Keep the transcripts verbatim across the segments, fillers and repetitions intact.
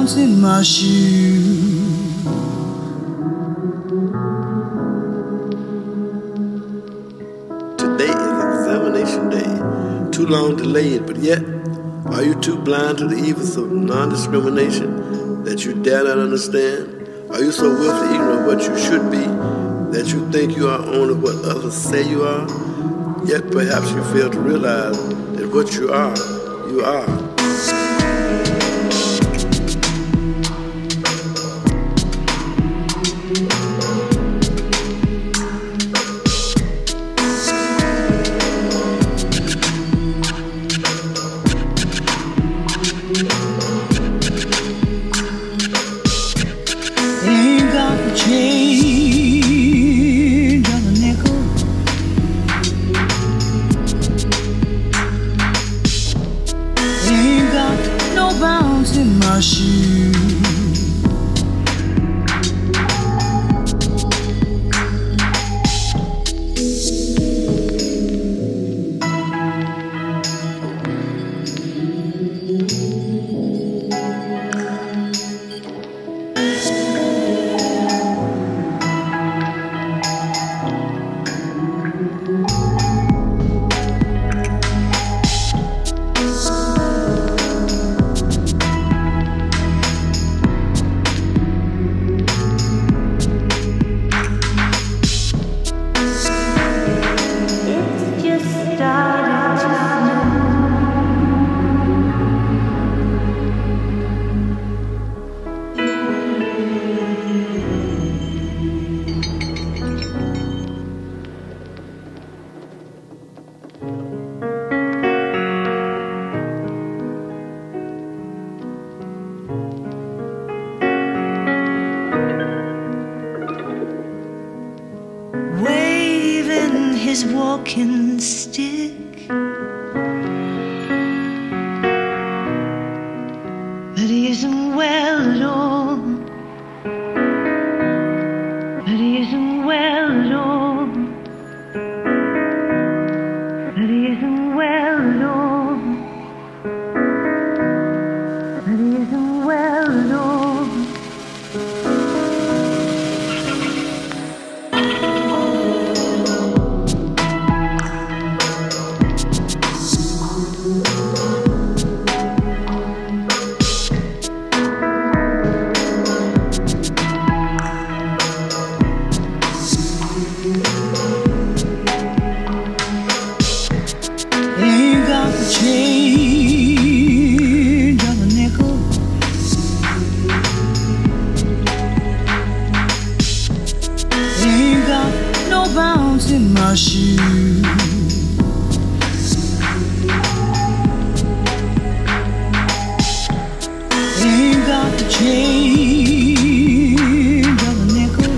bounce in my shoe. Today is examination day. Too long delayed, but yet, are you too blind to the evils of non-discrimination that you dare not understand? Are you so willfully ignorant of what you should be that you think you are only what others say you are? Yet perhaps you fail to realize that what you are, you are. Ain't got the change of a nickel. Ain't got no bounce in my shoe. Waving his walking stick, but he isn't well at all. But he isn't well at all. But he isn't well at all. But he isn't well at all. Ain't got the change of a nickel. Ain't got no bounce in my shoe. Ain't got the change of a nickel.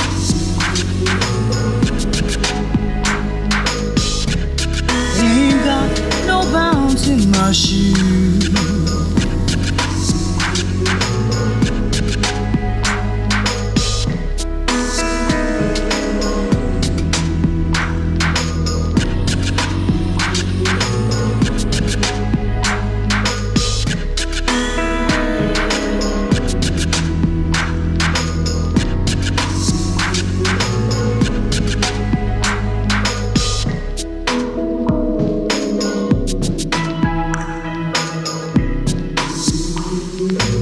Ain't got no bounce in my shoe. Thank you.